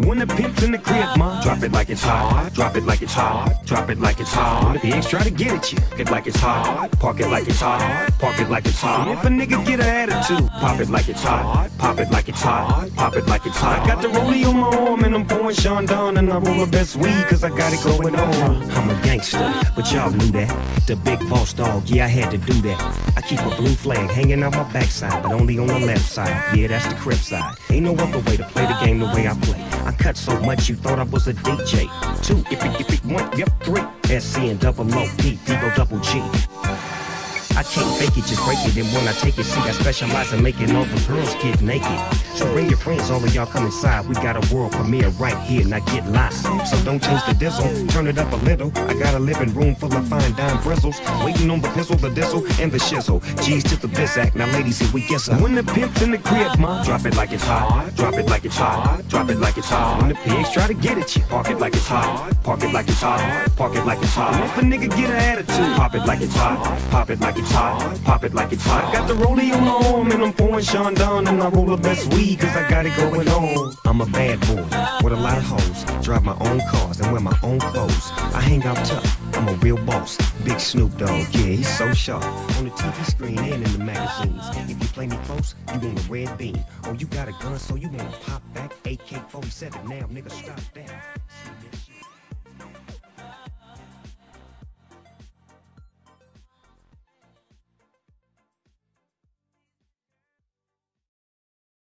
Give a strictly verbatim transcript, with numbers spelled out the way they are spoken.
When the pimp's in the crib, ma, drop it like it's hot. Drop it like it's hot. Drop it like it's hot. When the pigs try to get at you, get like it's hot. Park it like it's hot. Park it like it's hot. If a nigga get an attitude, pop it like it's hot. Pop it like it's hot. Pop it like it's hot. I got the rollie on my arm and I'm pouring Sean Don and I roll the best weed cause I got it going on. I'm a gangster, but y'all knew that. The big boss dog, yeah, I had to do that. I keep a blue flag hanging out my backside, but only on the left side. Yeah, that's the crib side. Ain't no other way to play the game the way I play. I cut so much you thought I was a D J. Two, if it, if it, one, yep, three. S C and double O, P, Digo double G. I can't fake it, just break it. And when I take it, see, I specialize in making all the girls get naked. So bring your friends, all of y'all come inside. We got a world premiere right here, now get live. So don't change the dizzle, turn it up a little. I got a living room full of fine dime bristles, waiting on the pistol, the dizzle, and the shizzle. G's to the biz act, now ladies, here we get some. When the pimp's in the crib, ma, drop it like it's hot. Drop it like it's hot. Drop it like it's hot. When the pigs try to get at you, park it like it's hot. Park it like it's hot. Park it like it's hot. And if a nigga get an attitude, pop it like it's hot. Pop it like it's hot. Pop it like it's hot. I got the rollie on my arm and I'm pouring Sean Don and I roll the best weed cause I got it going on. I'm a bad boy with a lot of hoes, drive my own cars and wear my own clothes. I hang out tough, I'm a real boss. Big Snoop Dogg, yeah, he's so sharp. On the T V screen and in the magazines. If you play me close, you want a red beam. Oh, you got a gun, so you wanna pop back A K forty-seven. Now, nigga, stop that.